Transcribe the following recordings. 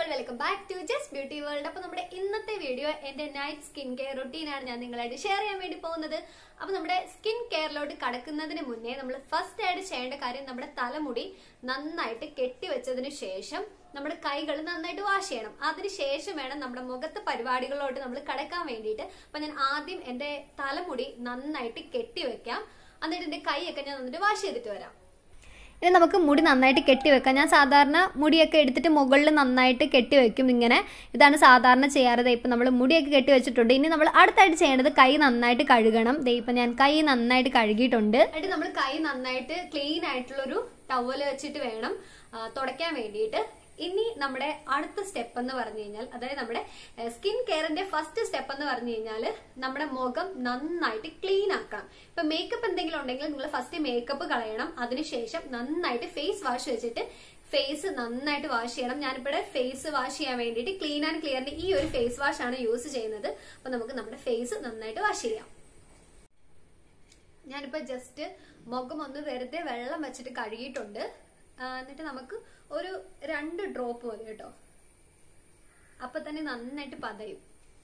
people, welcome back to Just Beauty World. അപ്പോൾ നമ്മുടെ ഇന്നത്തെ വീഡിയോ എൻ്റെ നൈറ്റ് സ്കിൻ കെയർ റൂട്ടീനാണ് ഞാൻ നിങ്ങളായിട്ട് ഷെയർ ചെയ്യാൻ വേണ്ടി പോകുന്നത്. അപ്പോൾ നമ്മുടെ സ്കിൻ കെയറിലോട്ട് കടക്കുന്നതിന് മുന്നേ നമ്മൾ ഫസ്റ്റ് ആയിട്ട് ചെയ്യേണ്ട കാര്യം നമ്മുടെ തലമുടി നന്നായിട്ട് കെട്ടിവെച്ചതിന് ശേഷം നമ്മുടെ കൈകൾ നന്നായിട്ട് വാഷ് ചെയ്യണം. അതിനുശേഷം വേണം നമ്മുടെ മുഖത്തെ പരിപാടികളിലോട്ട് നമ്മൾ കടക്കാൻ വേണ്ടിയിട്ട്. അപ്പോൾ ഞാൻ ആദ്യം എൻ്റെ തലമുടി നന്നായിട്ട് കെട്ടിവെക്കാം, എന്നിട്ട് എൻ്റെ കൈയൊക്കെ ഞാൻ നന്നായിട്ട് വാഷ് ചെയ്തിട്ട് വരാം. ഇനി നമുക്ക് മുടി നന്നായിട്ട് കെട്ടിവെക്കാം. ഞാൻ സാധാരണ മുടിയൊക്കെ എടുത്തിട്ട് മുകളിൽ നന്നായിട്ട് കെട്ടിവെക്കും. ഇങ്ങനെ ഇതാണ് സാധാരണ ചെയ്യാറ്. ഇപ്പം നമ്മൾ മുടിയൊക്കെ കെട്ടിവെച്ചിട്ടുണ്ട്. ഇനി നമ്മൾ അടുത്തായിട്ട് ചെയ്യേണ്ടത് കൈ നന്നായിട്ട് കഴുകണം. ഇപ്പം ഞാൻ കൈ നന്നായിട്ട് കഴുകിയിട്ടുണ്ട്. എന്നിട്ട് നമ്മൾ കൈ നന്നായിട്ട് ക്ലീൻ ആയിട്ടുള്ളൊരു ടവല് വെച്ചിട്ട് വേണം തുടയ്ക്കാൻ വേണ്ടിയിട്ട്. ഇനി നമ്മുടെ അടുത്ത സ്റ്റെപ്പ് എന്ന് പറഞ്ഞു കഴിഞ്ഞാൽ, അതായത് നമ്മുടെ സ്കിൻ കെയറിന്റെ ഫസ്റ്റ് സ്റ്റെപ്പ് എന്ന് പറഞ്ഞു കഴിഞ്ഞാൽ നമ്മുടെ മുഖം നന്നായിട്ട് ക്ലീൻ ആക്കണം. ഇപ്പൊ മേക്കപ്പ് എന്തെങ്കിലും ഉണ്ടെങ്കിൽ നിങ്ങൾ ഫസ്റ്റ് മേക്കപ്പ് കളയണം. അതിനുശേഷം നന്നായിട്ട് ഫേസ് വാഷ് വെച്ചിട്ട് ഫേസ് നന്നായിട്ട് വാഷ് ചെയ്യണം. ഞാനിവിടെ ഫേസ് വാഷ് ചെയ്യാൻ വേണ്ടിയിട്ട് ക്ലീൻ ആൻഡ് ക്ലിയറിന്റെ ഈ ഒരു ഫേസ് വാഷ് ആണ് യൂസ് ചെയ്യുന്നത്. അപ്പൊ നമുക്ക് നമ്മുടെ ഫേസ് നന്നായിട്ട് വാഷ് ചെയ്യാം. ഞാനിപ്പോ ജസ്റ്റ് മുഖം ഒന്ന് വെറുതെ വെള്ളം വെച്ചിട്ട് കഴുകിയിട്ടുണ്ട്. എന്നിട്ട് നമുക്ക് ഒരു 2 ഡ്രോപ്പ് മതി കേട്ടോ. അപ്പൊ തന്നെ നന്നായിട്ട് പതയും.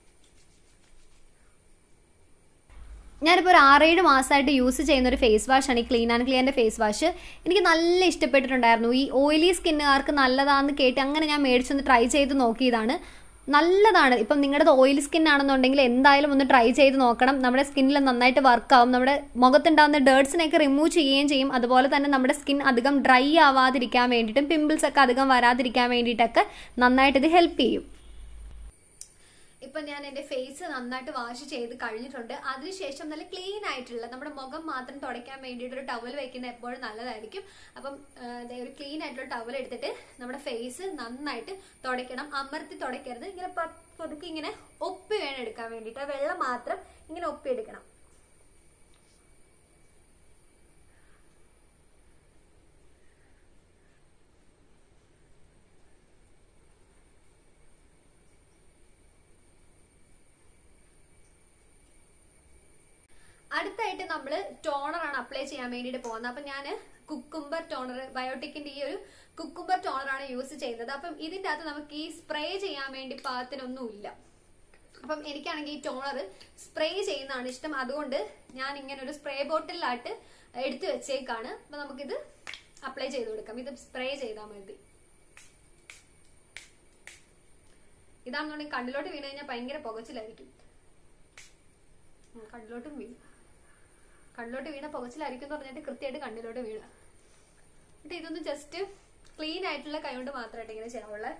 ഞാനിപ്പോൾ ഒരു 6-7 മാസമായിട്ട് യൂസ് ചെയ്യുന്ന ഒരു ഫേസ് വാഷാണ് ഈ ക്ലീൻ ആൻഡ് ക്ലിയറിന്റെ ഫേസ് വാഷ്. എനിക്ക് നല്ല ഇഷ്ടപ്പെട്ടിട്ടുണ്ടായിരുന്നു. ഈ ഓയിലി സ്കിന്നുകാർക്ക് നല്ലതാണെന്ന് കേട്ട് അങ്ങനെ ഞാൻ മേടിച്ചൊന്ന് ട്രൈ ചെയ്ത് നോക്കിയതാണ്. നല്ലതാണ്. ഇപ്പം നിങ്ങളുടെ ഓയിലി സ്കിൻ ആണെന്നുണ്ടെങ്കിൽ എന്തായാലും ഒന്ന് ട്രൈ ചെയ്ത് നോക്കണം. നമ്മുടെ സ്കിന്നിൽ നന്നായിട്ട് വർക്കാവും. നമ്മുടെ മുഖത്തുണ്ടാകുന്ന ഡേർട്സിനെയൊക്കെ റിമൂവ് ചെയ്യുകയും ചെയ്യും. അതുപോലെ തന്നെ നമ്മുടെ സ്കിൻ അധികം ഡ്രൈ ആവാതിരിക്കാൻ വേണ്ടിയിട്ടും പിമ്പിൾസ് ഒക്കെ അധികം വരാതിരിക്കാൻ വേണ്ടിയിട്ടൊക്കെ നന്നായിട്ട് ഇത് ഹെൽപ്പ് ചെയ്യും. ഇപ്പൊ ഞാൻ എന്റെ ഫേസ് നന്നായിട്ട് വാഷ് ചെയ്ത് കഴിഞ്ഞിട്ടുണ്ട്. അതിനുശേഷം നല്ല ക്ലീൻ ആയിട്ടുള്ള നമ്മുടെ മുഖം മാത്രം തുടയ്ക്കാൻ വേണ്ടിയിട്ട് ഒരു ടവൽ വെക്കുന്ന എപ്പോഴും നല്ലതായിരിക്കും. അപ്പം ഒരു ക്ലീൻ ആയിട്ടുള്ള ടവൽ എടുത്തിട്ട് നമ്മുടെ ഫേസ് നന്നായിട്ട് തുടയ്ക്കണം. അമർത്തി തുടയ്ക്കരുത്. ഇങ്ങനെ പതുക്കെ ഇങ്ങനെ ഒപ്പി വേണം എടുക്കാൻ വേണ്ടിയിട്ട്. വെള്ളം മാത്രം ഇങ്ങനെ ഒപ്പി എടുക്കണം. അടുത്തായിട്ട് നമ്മൾ ടോണറാണ് അപ്ലൈ ചെയ്യാൻ വേണ്ടിയിട്ട് പോകുന്നത്. അപ്പം ഞാൻ കുക്കുംബർ ടോണർ, ബയോട്ടിക്കിന്റെ ഈ ഒരു കുക്കുംബർ ടോണറാണ് യൂസ് ചെയ്യുന്നത്. അപ്പം ഇതിൻ്റെ അകത്ത് നമുക്ക് ഈ സ്പ്രേ ചെയ്യാൻ വേണ്ടി പാകത്തിനൊന്നുമില്ല. അപ്പം എനിക്കാണെങ്കിൽ ഈ ടോണർ സ്പ്രേ ചെയ്യുന്നതാണ് ഇഷ്ടം. അതുകൊണ്ട് ഞാൻ ഇങ്ങനെ ഒരു സ്പ്രേ ബോട്ടിലായിട്ട് എടുത്തു വെച്ചേക്കാണ്. അപ്പൊ നമുക്കിത് അപ്ലൈ ചെയ്ത് കൊടുക്കാം. ഇത് സ്പ്രേ ചെയ്താൽ മതി. ഇതാണെന്നുണ്ടെങ്കിൽ കണ്ണിലോട്ട് വീണ് കഴിഞ്ഞാൽ ഭയങ്കര പുകച്ചിലായിരിക്കും. കണ്ണിലോട്ട് വീണ പുകച്ചിലായിരിക്കും എന്ന് പറഞ്ഞിട്ട് കൃത്യമായിട്ട് കണ്ണിലോട്ട് വീണ. എന്നിട്ട് ഇതൊന്ന് ജസ്റ്റ് ക്ലീൻ ആയിട്ടുള്ള കൈ കൊണ്ട് മാത്രമായിട്ട് ഇങ്ങനെ ചെയ്യാവുള്ളേ.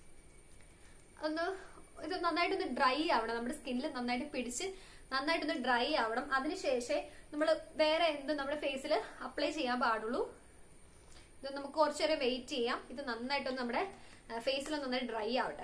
ഇത് നന്നായിട്ടൊന്ന് ഡ്രൈ ആവണം. നമ്മുടെ സ്കിന്നിൽ നന്നായിട്ട് പിടിച്ച് നന്നായിട്ടൊന്ന് ഡ്രൈ ആവണം. അതിനുശേഷം നമ്മൾ വേറെ എന്തും നമ്മുടെ ഫേസിൽ അപ്ലൈ ചെയ്യാൻ പാടുള്ളൂ. ഇത് നമുക്ക് കുറച്ചു നേരം വെയിറ്റ് ചെയ്യാം. ഇത് നന്നായിട്ടൊന്ന് നമ്മുടെ ഫേസിൽ നന്നായിട്ട് ഡ്രൈ ആവട്ടെ.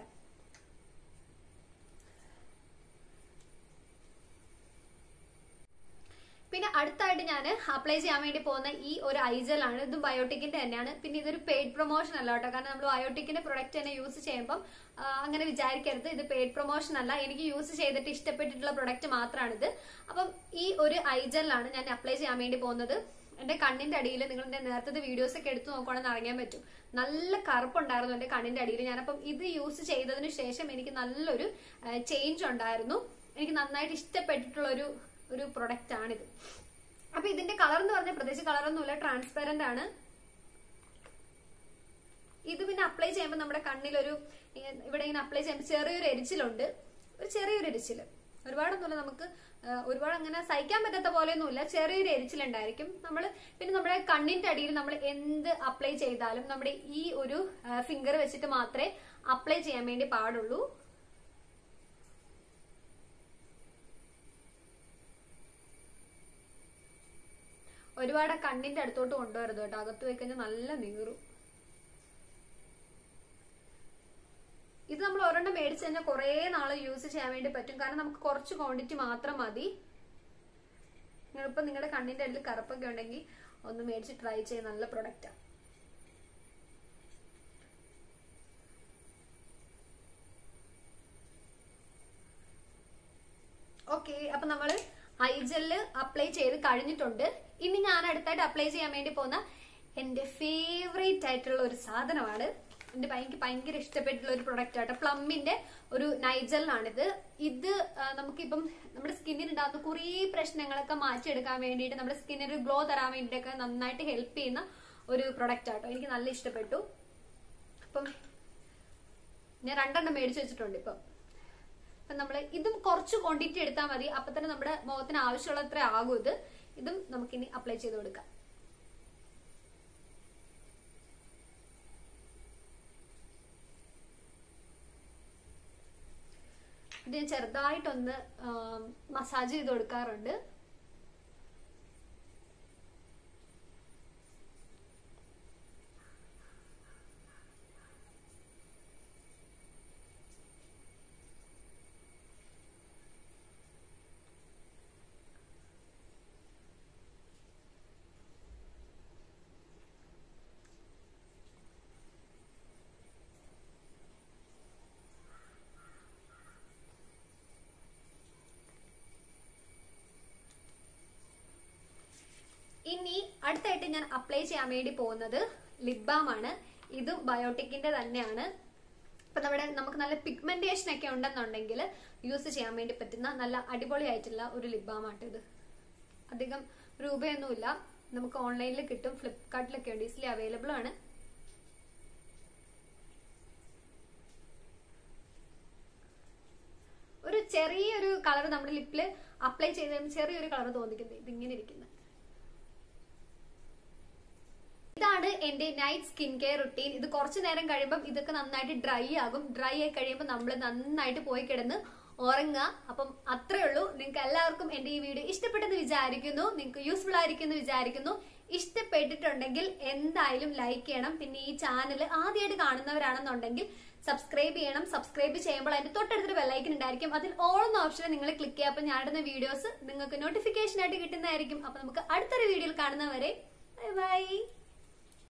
പിന്നെ അടുത്തായിട്ട് ഞാൻ അപ്ലൈ ചെയ്യാൻ വേണ്ടി പോകുന്ന ഈ ഒരു ഐജലാണ്. ഇതും ബയോട്ടിക്കിന്റെ തന്നെയാണ്. പിന്നെ ഇതൊരു പെയ്ഡ് പ്രൊമോഷൻ അല്ല കേട്ടോ. കാരണം നമ്മൾ ബയോട്ടിക്കിന്റെ പ്രൊഡക്റ്റ് തന്നെ യൂസ് ചെയ്യുമ്പോൾ അങ്ങനെ വിചാരിക്കരുത്. ഇത് പെയ്ഡ് പ്രൊമോഷൻ അല്ല. എനിക്ക് യൂസ് ചെയ്തിട്ട് ഇഷ്ടപ്പെട്ടിട്ടുള്ള പ്രൊഡക്റ്റ് മാത്രമാണിത്. അപ്പം ഈ ഒരു ഐജലാണ് ഞാൻ അപ്ലൈ ചെയ്യാൻ വേണ്ടി പോകുന്നത്. എന്റെ കണ്ണിന്റെ അടിയിൽ നിങ്ങൾ എന്റെ നേരത്തെ വീഡിയോസ് ഒക്കെ എടുത്തു നോക്കുകയാണെന്ന് അറിയാൻ പറ്റും. നല്ല കറുപ്പുണ്ടായിരുന്നു എന്റെ കണ്ണിന്റെ അടിയിൽ. ഞാനപ്പം ഇത് യൂസ് ചെയ്തതിനു ശേഷം എനിക്ക് നല്ലൊരു ചേഞ്ച് ഉണ്ടായിരുന്നു. എനിക്ക് നന്നായിട്ട് ഇഷ്ടപ്പെട്ടിട്ടുള്ള ഒരു പ്രൊഡക്റ്റ് ആണിത്. അപ്പൊ ഇതിന്റെ കളർ എന്ന് പറഞ്ഞാൽ പ്രത്യേകിച്ച് കളറൊന്നുമില്ല, ട്രാൻസ്പെറന്റ് ആണ്. ഇത് പിന്നെ അപ്ലൈ ചെയ്യുമ്പോൾ നമ്മുടെ കണ്ണിലൊരു ഇവിടെ ഇങ്ങനെ അപ്ലൈ ചെയ്യുമ്പോൾ ചെറിയൊരു എരിച്ചിലുണ്ട്. ഒരു ചെറിയൊരു എരിച്ചില്, ഒരുപാടൊന്നുമില്ല. നമുക്ക് ഒരുപാട് അങ്ങനെ സഹിക്കാൻ പറ്റാത്ത പോലെയൊന്നുമില്ല. ചെറിയൊരു എരിച്ചിലുണ്ടായിരിക്കും. പിന്നെ നമ്മുടെ കണ്ണിന്റെ അടിയിൽ നമ്മൾ എന്ത് അപ്ലൈ ചെയ്താലും നമ്മുടെ ഈ ഒരു ഫിംഗർ വെച്ചിട്ട് മാത്രമേ അപ്ലൈ ചെയ്യാൻ വേണ്ടി പാടുള്ളൂ. ഒരുപാട് കണ്ണിന്റെ അടുത്തോട്ട് കൊണ്ടുവരുത് കേട്ടോ. അകത്ത് പോയി കഴിഞ്ഞാൽ നല്ല നീറും. ഇത് നമ്മൾ ഒരെണ്ണം മേടിച്ചു കഴിഞ്ഞാൽ കുറെ നാള് യൂസ് ചെയ്യാൻ വേണ്ടി പറ്റും. കാരണം നമുക്ക് കുറച്ച് ക്വാണ്ടിറ്റി മാത്രം മതി. ഇപ്പൊ നിങ്ങളുടെ കണ്ണിന്റെ അടിയിൽ കറുപ്പൊക്കെ ഉണ്ടെങ്കിൽ ഒന്ന് മേടിച്ച് ട്രൈ ചെയ്യുന്ന നല്ല പ്രൊഡക്റ്റാണ്. ഓക്കെ, അപ്പൊ നമ്മള് ഐജെല് അപ്ലൈ ചെയ്ത് കഴിഞ്ഞിട്ടുണ്ട്. ഇനി ഞാൻ അടുത്തായിട്ട് അപ്ലൈ ചെയ്യാൻ വേണ്ടി പോകുന്ന എന്റെ ഫേവറേറ്റ് ആയിട്ടുള്ള ഒരു സാധനമാണ് എനിക്ക് ഭയങ്കര ഇഷ്ടപ്പെട്ടുള്ള ഒരു പ്രൊഡക്റ്റ് ആട്ടോ. പ്ലമ്മിന്റെ ഒരു നൈജലിനാണിത്. ഇത് നമുക്കിപ്പം നമ്മുടെ സ്കിന്നിന് ഉണ്ടാകുന്ന കുറേ പ്രശ്നങ്ങളൊക്കെ മാറ്റിയെടുക്കാൻ വേണ്ടിയിട്ട്, നമ്മുടെ സ്കിന്നിന് ഗ്ലോ തരാൻ വേണ്ടിയിട്ടൊക്കെ നന്നായിട്ട് ഹെൽപ്പ് ചെയ്യുന്ന ഒരു പ്രൊഡക്റ്റ് ആട്ടോ. എനിക്ക് നല്ല ഇഷ്ടപ്പെട്ടു. അപ്പം ഞാൻ 2 എണ്ണം മേടിച്ചു വെച്ചിട്ടുണ്ട്. ഇപ്പം നമ്മള് ഇതും കുറച്ച് ക്വാണ്ടിറ്റി എടുത്താൽ മതി. അപ്പൊ തന്നെ നമ്മുടെ മുഖത്തിന് ആവശ്യമുള്ള അത്ര ആകും ഇത്. ഇതും നമുക്കിനി അപ്ലൈ ചെയ്ത് കൊടുക്കാം. ഇത് ഞാൻ ചെറുതായിട്ടൊന്ന് മസാജ് ചെയ്ത് കൊടുക്കാറുണ്ട്. ഇനി അടുത്തായിട്ട് ഞാൻ അപ്ലൈ ചെയ്യാൻ വേണ്ടി പോകുന്നത് ലിപ് ബാം ആണ്. ഇതും ബയോട്ടിക്കിന്റെ തന്നെയാണ്. അപ്പൊ നമുക്ക് നല്ല പിഗ്മെന്റേഷൻ ഒക്കെ ഉണ്ടെന്നുണ്ടെങ്കിൽ യൂസ് ചെയ്യാൻ വേണ്ടി പറ്റുന്ന നല്ല അടിപൊളിയായിട്ടുള്ള ഒരു ലിപ് ബാം ആട്ടോ ഇത്. അധികം രൂപയൊന്നുമില്ല, നമുക്ക് ഓൺലൈനിൽ കിട്ടും, ഫ്ലിപ്കാർട്ടിലൊക്കെ ഉണ്ട്, ഈസിലി അവൈലബിൾ ആണ്. ഒരു ചെറിയൊരു കളർ നമ്മുടെ ലിപ്പില് അപ്ലൈ ചെയ്ത് ചെറിയൊരു കളർ തോന്നിക്കുന്നത് ഇതിങ്ങനെ ഇരിക്കുന്നത്. ഇതാണ് എന്റെ നൈറ്റ് സ്കിൻ കെയർ റുട്ടീൻ. ഇത് കുറച്ചു നേരം കഴിയുമ്പോൾ ഇതൊക്കെ നന്നായിട്ട് ഡ്രൈ ആകും. ഡ്രൈ ആയി കഴിയുമ്പോൾ നമ്മൾ നന്നായിട്ട് പോയി കിടന്ന് ഉറങ്ങുക. അപ്പം അത്രേ ഉള്ളൂ. നിങ്ങൾക്ക് എല്ലാവർക്കും എന്റെ ഈ വീഡിയോ ഇഷ്ടപ്പെട്ടെന്ന് വിചാരിക്കുന്നു, നിങ്ങൾക്ക് യൂസ്ഫുൾ ആയിരിക്കുമെന്ന് വിചാരിക്കുന്നു. ഇഷ്ടപ്പെട്ടിട്ടുണ്ടെങ്കിൽ എന്തായാലും ലൈക്ക് ചെയ്യണം. പിന്നെ ഈ ചാനൽ ആദ്യമായിട്ട് കാണുന്നവരാണെന്നുണ്ടെങ്കിൽ സബ്സ്ക്രൈബ് ചെയ്യണം. സബ്സ്ക്രൈബ് ചെയ്യുമ്പോൾ അതിന്റെ തൊട്ടടുത്തൊരു ബെല്ലൈക്കൻ ഉണ്ടായിരിക്കും. അതിൽ ഓൾ എന്ന ഓപ്ഷൻ നിങ്ങൾ ക്ലിക്ക് ചെയ്യുക. അപ്പൊ ഞാനിടുന്ന വീഡിയോസ് നിങ്ങൾക്ക് നോട്ടിഫിക്കേഷൻ ആയിട്ട് കിട്ടുന്നതായിരിക്കും. അപ്പൊ നമുക്ക് അടുത്തൊരു വീഡിയോയിൽ കാണുന്നവരെ ബൈ ബൈ.